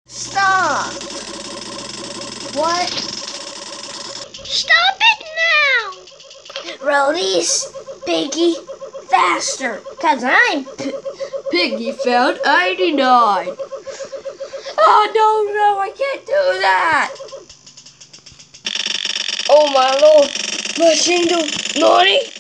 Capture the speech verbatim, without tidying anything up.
Stop! What? Stop it now! Release Piggy faster, cause I'm P Piggy found eighty-nine. Oh no, no, I can't do that! Oh my lord, machine do naughty!